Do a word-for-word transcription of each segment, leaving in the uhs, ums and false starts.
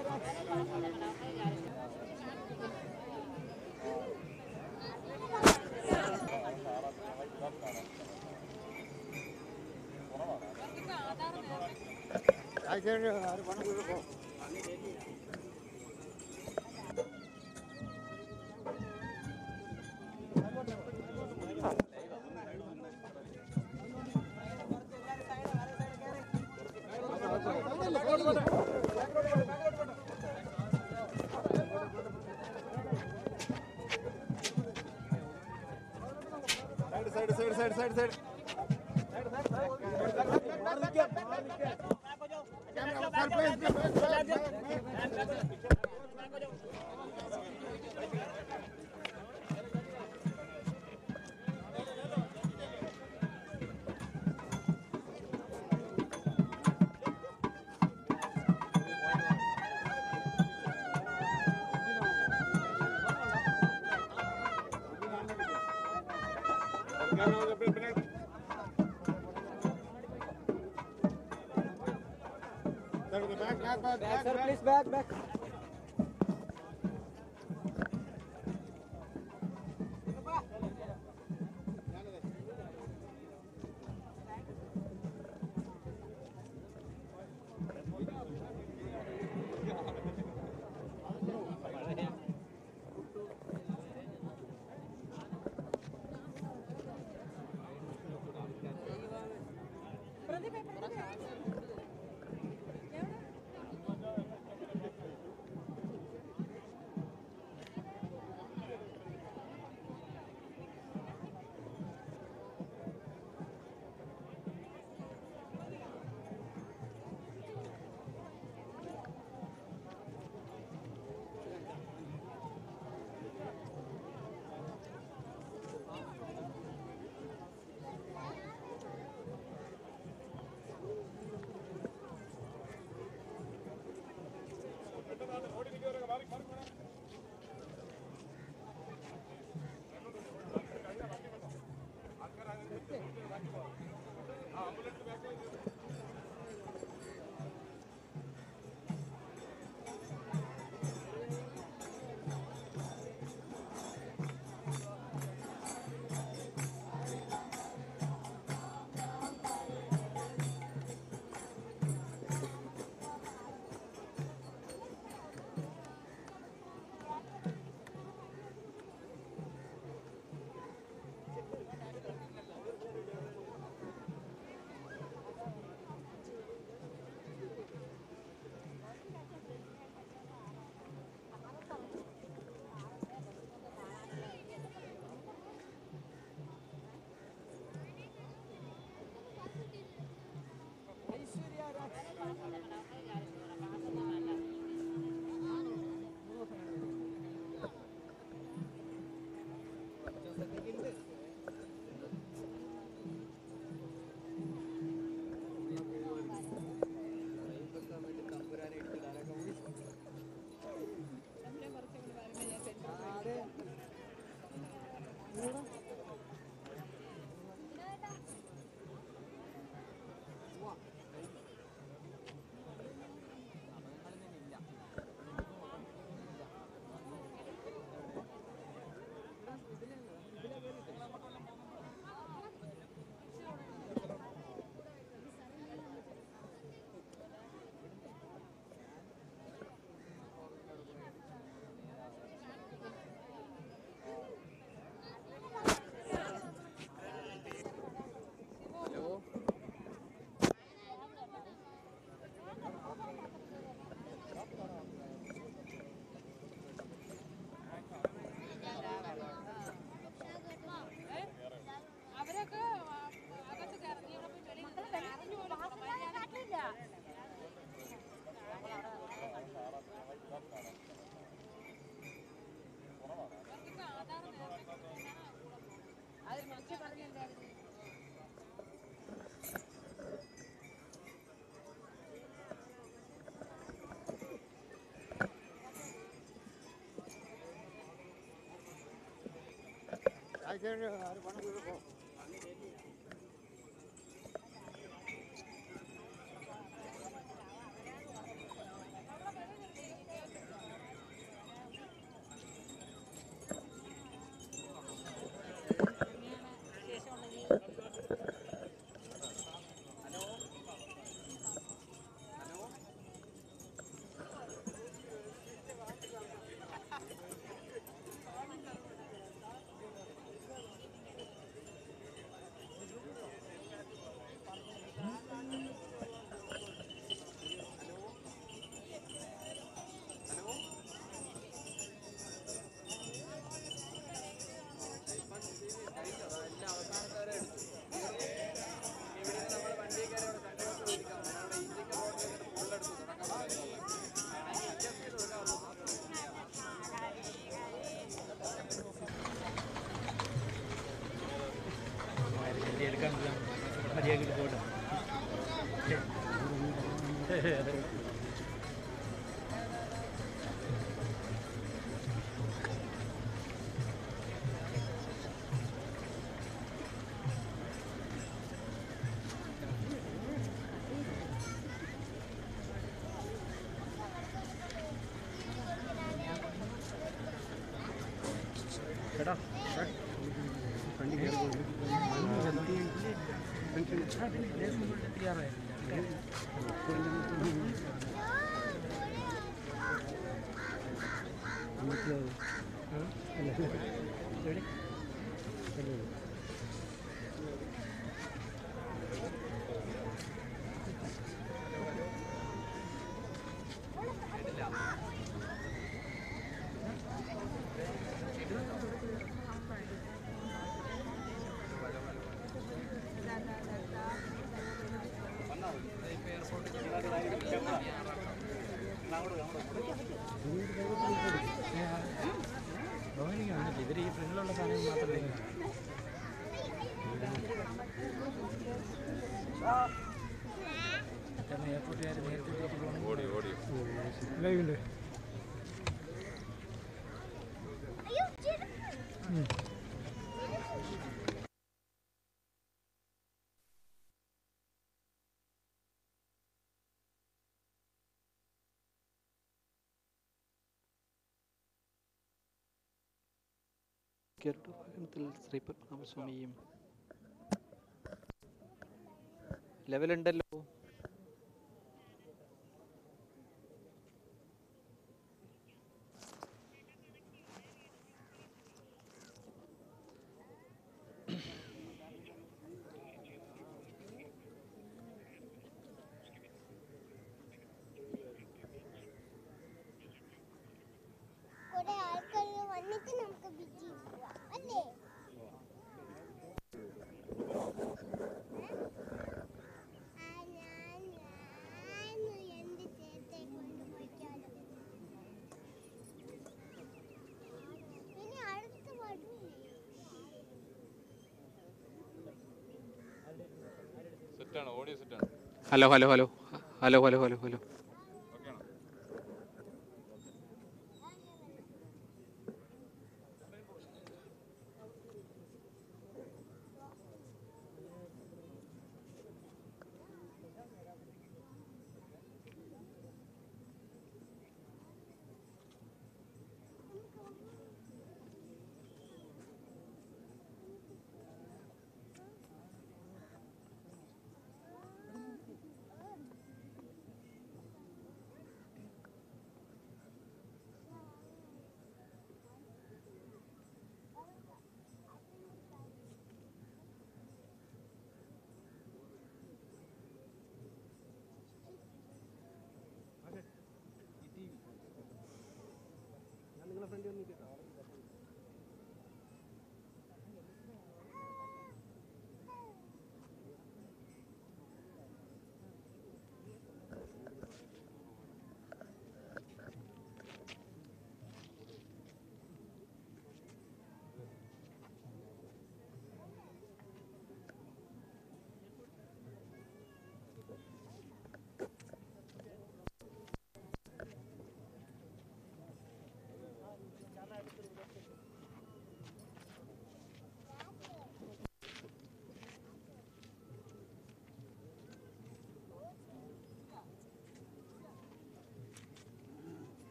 Side, side, side, side, side. Back, back, back, sir, please back, back. I can't. I want to go. ഇവർ ഈ ഫ്രണ്ടിലുള്ള സാധനം മാത്രമേ എയർപോർട്ടുകാർ നേരത്തെ ഓടി ഓടി ലൈവുണ്ട്. ഗരുഡവാഹനത്തിൽ ശ്രീപത്മനാഭസ്വാമിയും ലെവലുണ്ടല്ലോ. Hello hello hello hello hello hello hello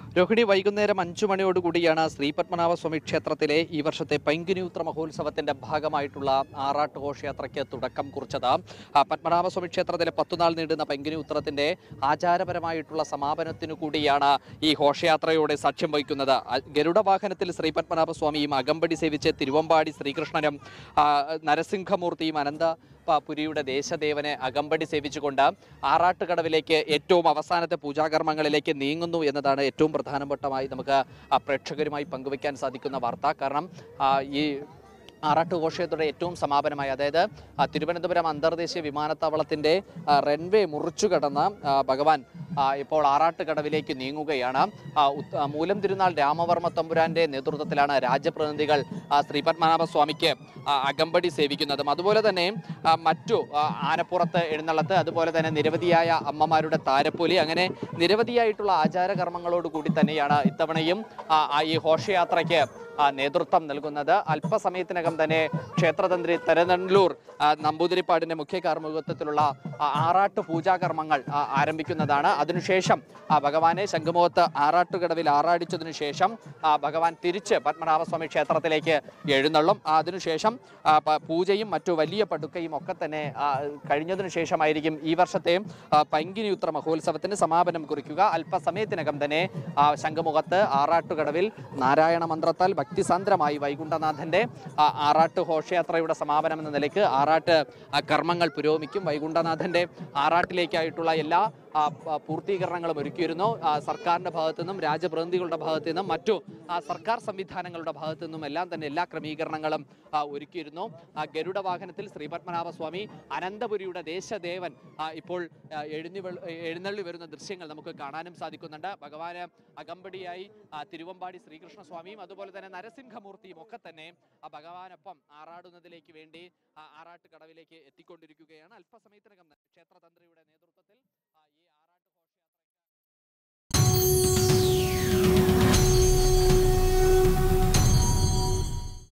Rohini വൈകുന്നേരം അഞ്ചു മണിയോടുകൂടിയാണ് ശ്രീപത്മനാഭസ്വാമി ക്ഷേത്രത്തിലെ ഈ വർഷത്തെ പൈങ്കുനി ഉത്ര മഹോത്സവത്തിന്റെ ഭാഗമായിട്ടുള്ള ആറാട്ട് ഘോഷയാത്രയ്ക്ക് തുടക്കം കുറിച്ചത്. പത്മനാഭസ്വാമി ക്ഷേത്രത്തിലെ പത്തുനാൾ നീണ്ടുന്ന പൈങ്കുനി ഉത്രത്തിന്റെ ആചാരപരമായിട്ടുള്ള സമാപനത്തിനു കൂടിയാണ് ഈ ഘോഷയാത്രയോടെ സാക്ഷ്യം വഹിക്കുന്നത്. ഗരുഡവാഹനത്തിൽ ശ്രീപത്മനാഭസ്വാമിയും അകമ്പടി സേവിച്ച് തിരുവമ്പാടി ശ്രീകൃഷ്ണനും നരസിംഹമൂർത്തിയും അനന്ത പുരിയുടെ ദേശദേവനെ അകമ്പടി സേവിച്ചുകൊണ്ട് ആറാട്ടുകടവിലേക്ക് ഏറ്റവും അവസാനത്തെ പൂജാകർമ്മങ്ങളിലേക്ക് നീങ്ങുന്നു എന്നതാണ് ഏറ്റവും പ്രധാനപ്പെട്ടമായി നമുക്ക് പ്രേക്ഷകരുമായി പങ്കുവയ്ക്കാൻ സാധിക്കുന്ന വാർത്ത. കാരണം ഈ ആറാട്ട് ഘോഷയാത്രയുടെ ഏറ്റവും സമാപനമായി, അതായത് തിരുവനന്തപുരം അന്തർദേശീയ വിമാനത്താവളത്തിൻ്റെ റൺവേ മുറിച്ചു കടന്ന് ഭഗവാൻ ഇപ്പോൾ ആറാട്ടുകടവിലേക്ക് നീങ്ങുകയാണ്. മൂലം തിരുനാൾ രാമവർമ്മ തമ്പുരാന്റെ നേതൃത്വത്തിലാണ് രാജപ്രതിനിധികൾ ശ്രീപത്മനാഭസ്വാമിക്ക് അകമ്പടി സേവിക്കുന്നതും. അതുപോലെ തന്നെ മറ്റു ആനപ്പുറത്ത് എഴുന്നള്ളത്ത്, അതുപോലെ തന്നെ നിരവധിയായ അമ്മമാരുടെ താരപ്പൊലി, അങ്ങനെ നിരവധിയായിട്ടുള്ള ആചാരകർമ്മങ്ങളോടുകൂടി തന്നെയാണ് ഇത്തവണയും ഈ ഘോഷയാത്രയ്ക്ക് നേതൃത്വം നൽകുന്നത്. അല്പസമയത്തിനകം തന്നെ ക്ഷേത്രതന്ത്രി തരനല്ലൂർ നമ്പൂതിരിപ്പാടിന്റെ മുഖ്യ കാർമ്മികത്വത്തിലുള്ള ആറാട്ട് പൂജാകർമ്മങ്ങൾ ആരംഭിക്കുന്നതാണ്. അതിനുശേഷം ഭഗവാനെ ശംഖുമുഖത്ത് ആറാട്ടുകടവിൽ ആറാടിച്ചതിനു ശേഷം ഭഗവാൻ തിരിച്ച് പത്മനാഭസ്വാമി ക്ഷേത്രത്തിലേക്ക് എഴുന്നള്ളും. അതിനുശേഷം പൂജയും മറ്റു വലിയ പടുക്കയും ഒക്കെ തന്നെ കഴിഞ്ഞതിനു ശേഷമായിരിക്കും ഈ വർഷത്തെ പൈങ്കുനി ഉത്ര മഹോത്സവത്തിന് സമാപനം കുറിക്കുക. അല്പസമയത്തിനകം തന്നെ ശംഖുമുഖത്ത് ആറാട്ടുകടവിൽ നാരായണ മന്ത്രത്താൽ ഭക്തിസാന്ദ്രമായി വൈകുണ്ഠനാഥന്റെ ആറാട്ട് ഘോഷയാത്രയുടെ സമാപനം എന്ന നിലയ്ക്ക് ആറാട്ട് കർമ്മങ്ങൾ പുരോഗമിക്കും. വൈകുണ്ഠനാഥന്റെ ആറാട്ടിലേക്കായിട്ടുള്ള എല്ലാ പൂർത്തീകരണങ്ങളും ഒരുക്കിയിരുന്നു. സർക്കാരിന്റെ ഭാഗത്തു നിന്നും രാജപ്രതിനിധികളുടെ ഭാഗത്തു നിന്നും മറ്റു സർക്കാർ സംവിധാനങ്ങളുടെ ഭാഗത്തു നിന്നും എല്ലാം തന്നെ എല്ലാ ക്രമീകരണങ്ങളും ഒരുക്കിയിരുന്നു. ഗരുഡ വാഹനത്തിൽ ശ്രീപത്മനാഭസ്വാമി അനന്തപുരിയുടെ ദേശദേവൻ ഇപ്പോൾ എഴുന്നി എഴുന്നള്ളി വരുന്ന ദൃശ്യങ്ങൾ നമുക്ക് കാണാനും സാധിക്കുന്നുണ്ട്. ഭഗവാന് അകമ്പടിയായി തിരുവമ്പാടി ശ്രീകൃഷ്ണസ്വാമിയും അതുപോലെ തന്നെ നരസിംഹമൂർത്തിയും ഒക്കെ തന്നെ ഭഗവാനൊപ്പം ആറാടുന്നതിലേക്ക് വേണ്ടി ആറാട്ട് കടവിലേക്ക് എത്തിക്കൊണ്ടിരിക്കുകയാണ്. അല്പസമയത്തിനകം ക്ഷേത്രതന്ത്രിയുടെ നേതൃത്വത്തിൽ ഈ